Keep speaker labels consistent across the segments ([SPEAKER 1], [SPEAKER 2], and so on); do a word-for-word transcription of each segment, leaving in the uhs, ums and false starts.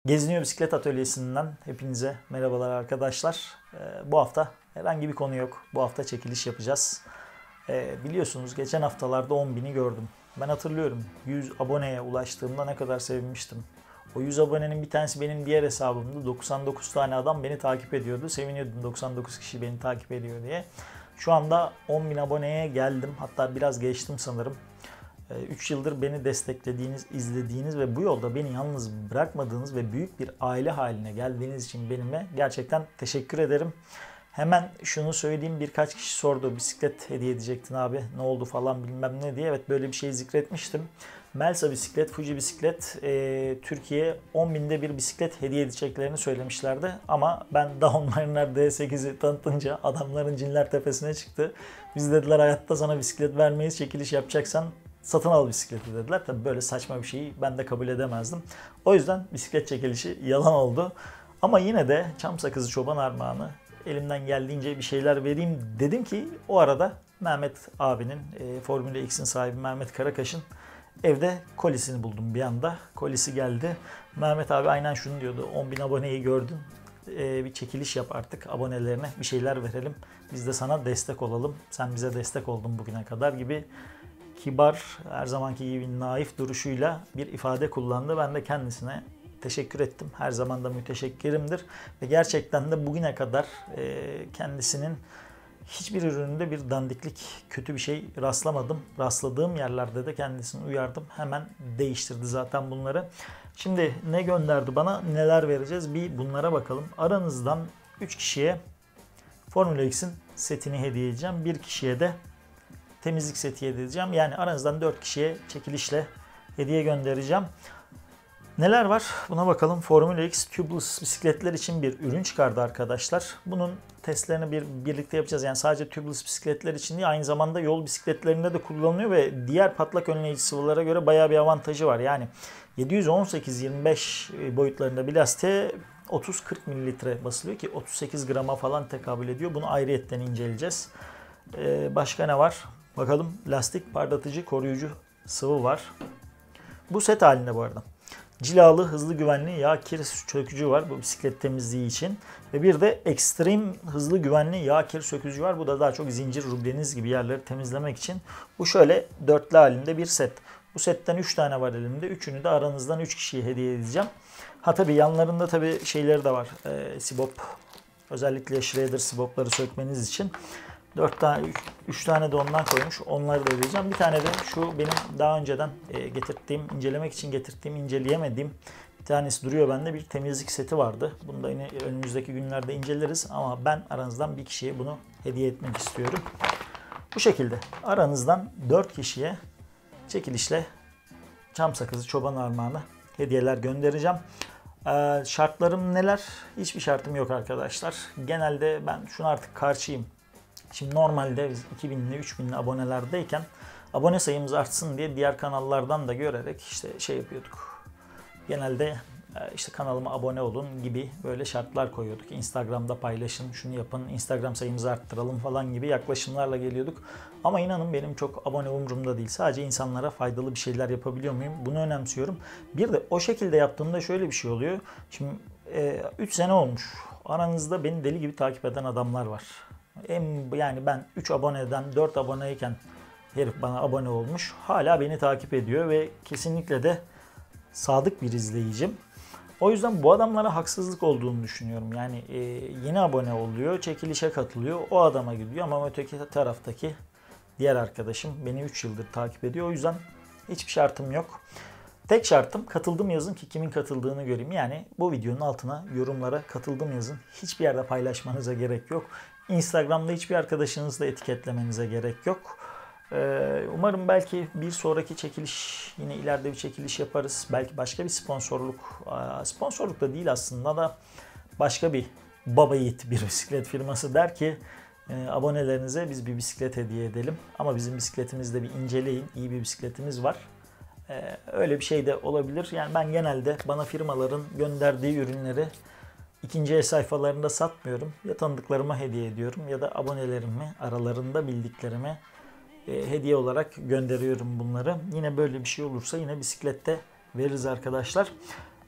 [SPEAKER 1] Geziniyor Bisiklet Atölyesi'nden hepinize merhabalar arkadaşlar. Ee, bu hafta herhangi bir konu yok. Bu hafta çekiliş yapacağız. Ee, biliyorsunuz geçen haftalarda on bini gördüm. Ben hatırlıyorum yüz aboneye ulaştığımda ne kadar sevinmiştim. O yüz abonenin bir tanesi benim diğer hesabımda. doksan dokuz tane adam beni takip ediyordu. Seviniyordum doksan dokuz kişi beni takip ediyor diye. Şu anda on bin aboneye geldim. Hatta biraz geçtim sanırım. üç yıldır beni desteklediğiniz, izlediğiniz ve bu yolda beni yalnız bırakmadığınız ve büyük bir aile haline geldiğiniz için benimle gerçekten teşekkür ederim. Hemen şunu söyleyeyim, birkaç kişi sordu, bisiklet hediye edecektin abi ne oldu falan bilmem ne diye. Evet, böyle bir şey zikretmiştim. Melsa Bisiklet, Fuji Bisiklet e, Türkiye'ye on binde bir bisiklet hediye edeceklerini söylemişlerdi. Ama ben daha onların D sekizi tanıtınca adamların cinler tepesine çıktı. Biz dediler hayatta sana bisiklet vermeyiz, çekiliş yapacaksan satın al bisikleti dediler. Tabii böyle saçma bir şeyi ben de kabul edemezdim. O yüzden bisiklet çekilişi yalan oldu. Ama yine de çam sakızı çoban armağanı, elimden geldiğince bir şeyler vereyim dedim ki o arada Mehmet abinin, e, Formula X'in sahibi Mehmet Karakaş'ın evde kolisini buldum bir anda. Kolisi geldi. Mehmet abi aynen şunu diyordu: on bin aboneyi gördün. E, bir çekiliş yap artık, abonelerine bir şeyler verelim. Biz de sana destek olalım. Sen bize destek oldun bugüne kadar gibi kibar, her zamanki gibi naif duruşuyla bir ifade kullandı. Ben de kendisine teşekkür ettim. Her zaman da müteşekkirimdir. Ve gerçekten de bugüne kadar kendisinin hiçbir ürününde bir dandiklik, kötü bir şey rastlamadım. Rastladığım yerlerde de kendisini uyardım. Hemen değiştirdi zaten bunları. Şimdi ne gönderdi bana, neler vereceğiz bir bunlara bakalım. Aranızdan üç kişiye Formula X'in setini hediye edeceğim. bir kişiye de temizlik seti hediye edeceğim. Yani aranızdan dört kişiye çekilişle hediye göndereceğim. Neler var? Buna bakalım. Formula X tubeless bisikletler için bir ürün çıkardı arkadaşlar. Bunun testlerini bir birlikte yapacağız. Yani sadece tubeless bisikletler için değil, aynı zamanda yol bisikletlerinde de kullanılıyor ve diğer patlak önleyici sıvılara göre bayağı bir avantajı var. Yani yedi yüz on sekiz yirmi beş boyutlarında bir lastiğe otuz kırk mililitre basılıyor ki otuz sekiz grama falan tekabül ediyor. Bunu ayrıyetten inceleyeceğiz. Ee, başka ne var? Bakalım. Lastik parlatıcı koruyucu sıvı var. Bu set halinde bu arada. Cilalı hızlı güvenli yağ kir sökücü var bu bisiklet temizliği için. Ve bir de ekstrem hızlı güvenli yağ kir sökücü var. Bu da daha çok zincir, rubleniz gibi yerleri temizlemek için. Bu şöyle dörtlü halinde bir set. Bu setten üç tane var elimde. Üçünü de aranızdan üç kişiye hediye edeceğim. Ha tabii yanlarında tabii şeyleri de var. Ee, sibop. Özellikle shredder sibopları sökmeniz için. dört tane, üç tane de ondan koymuş. Onları da ödeyeceğim. Bir tane de şu benim daha önceden getirttiğim, incelemek için getirdiğim, inceleyemediğim bir tanesi duruyor bende. Bir temizlik seti vardı. Bunu da yine önümüzdeki günlerde inceleriz. Ama ben aranızdan bir kişiye bunu hediye etmek istiyorum. Bu şekilde aranızdan dört kişiye çekilişle çam sakızı çoban armağanı hediyeler göndereceğim. Ee, şartlarım neler? Hiçbir şartım yok arkadaşlar. Genelde ben şuna artık karşıyım. Şimdi normalde biz iki binli üç binli abonelerdeyken abone sayımız artsın diye diğer kanallardan da görerek işte şey yapıyorduk. Genelde işte kanalıma abone olun gibi böyle şartlar koyuyorduk. Instagram'da paylaşın, şunu yapın, Instagram sayımızı arttıralım falan gibi yaklaşımlarla geliyorduk. Ama inanın benim çok abone umurumda değil. Sadece insanlara faydalı bir şeyler yapabiliyor muyum? Bunu önemsiyorum. Bir de o şekilde yaptığımda şöyle bir şey oluyor. Şimdi üç sene olmuş. Aranızda beni deli gibi takip eden adamlar var. Yani ben üç aboneden dört aboneyken herif bana abone olmuş. Hala beni takip ediyor ve kesinlikle de sadık bir izleyicim. O yüzden bu adamlara haksızlık olduğunu düşünüyorum. Yani e, yeni abone oluyor, çekilişe katılıyor, o adama gidiyor ama öteki taraftaki diğer arkadaşım beni üç yıldır takip ediyor. O yüzden hiçbir şartım yok. Tek şartım katıldım yazın ki kimin katıldığını göreyim. Yani bu videonun altına yorumlara katıldım yazın. Hiçbir yerde paylaşmanıza gerek yok. Instagram'da hiçbir arkadaşınızla etiketlemenize gerek yok. Ee, umarım belki bir sonraki çekiliş, yine ileride bir çekiliş yaparız. Belki başka bir sponsorluk, sponsorluk da değil aslında da başka bir baba yiğit bir bisiklet firması der ki e, abonelerinize biz bir bisiklet hediye edelim. Ama bizim bisikletimizi de bir inceleyin. İyi bir bisikletimiz var. Ee, öyle bir şey de olabilir. Yani ben genelde bana firmaların gönderdiği ürünleri İkinci el sayfalarında satmıyorum. Ya tanıdıklarıma hediye ediyorum ya da abonelerimi, aralarında bildiklerime e, hediye olarak gönderiyorum bunları. Yine böyle bir şey olursa yine bisiklette veririz arkadaşlar.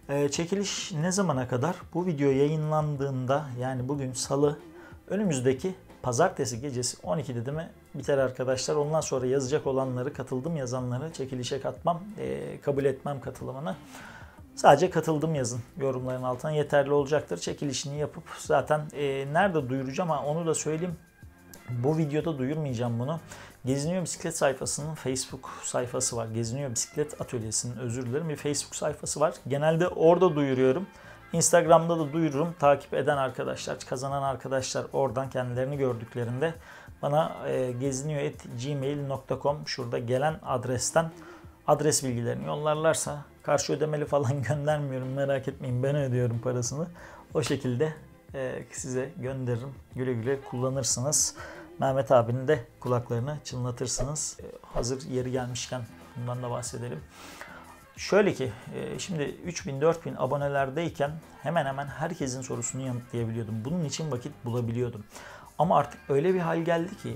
[SPEAKER 1] Ee, çekiliş ne zamana kadar? Bu video yayınlandığında, yani bugün Salı, önümüzdeki Pazartesi gecesi on ikide değil mi biter arkadaşlar. Ondan sonra yazacak olanları, katıldım yazanları çekilişe katmam, e, kabul etmem katılımını. Sadece katıldım yazın yorumların altına, yeterli olacaktır. Çekilişini yapıp zaten e, nerede duyuracağım, ama onu da söyleyeyim. Bu videoda duyurmayacağım bunu. Geziniyor Bisiklet sayfasının Facebook sayfası var. Geziniyor Bisiklet Atölyesi'nin, özür dilerim, bir Facebook sayfası var. Genelde orada duyuruyorum. Instagram'da da duyururum. Takip eden arkadaşlar, kazanan arkadaşlar oradan kendilerini gördüklerinde bana e, geziniyor at gmail nokta com şurada gelen adresten adres bilgilerini yollarlarsa, karşı ödemeli falan göndermiyorum, merak etmeyin, ben ödüyorum parasını. O şekilde e, size gönderirim. Güle güle kullanırsınız. Mehmet abinin de kulaklarını çınlatırsınız. E, hazır yeri gelmişken bundan da bahsedelim. Şöyle ki, şimdi üç bin dört bin abonelerdeyken hemen hemen herkesin sorusunu yanıtlayabiliyordum. Bunun için vakit bulabiliyordum. Ama artık öyle bir hal geldi ki,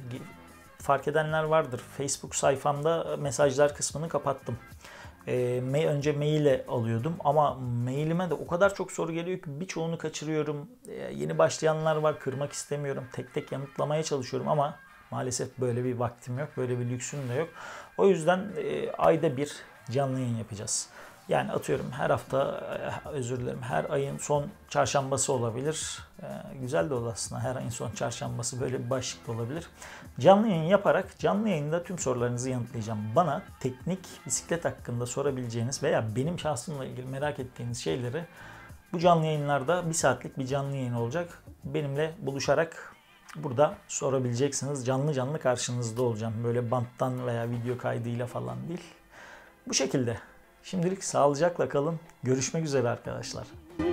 [SPEAKER 1] fark edenler vardır. Facebook sayfamda mesajlar kısmını kapattım. Önce maile alıyordum ama mailime de o kadar çok soru geliyor ki birçoğunu kaçırıyorum. Yeni başlayanlar var, kırmak istemiyorum. Tek tek yanıtlamaya çalışıyorum ama maalesef böyle bir vaktim yok, böyle bir lüksüm de yok. O yüzden ayda bir canlı yayın yapacağız. Yani atıyorum her hafta, özür dilerim, her ayın son çarşambası olabilir. Ee, güzel de olur aslında, her ayın son çarşambası, böyle bir başlık da olabilir. Canlı yayın yaparak canlı yayında tüm sorularınızı yanıtlayacağım. Bana teknik bisiklet hakkında sorabileceğiniz veya benim şahsımla ilgili merak ettiğiniz şeyleri bu canlı yayınlarda, bir saatlik bir canlı yayın olacak. Benimle buluşarak burada sorabileceksiniz. Canlı canlı karşınızda olacağım. Böyle banttan veya video kaydıyla falan değil. Bu şekilde. Şimdilik sağlıcakla kalın. Görüşmek üzere arkadaşlar.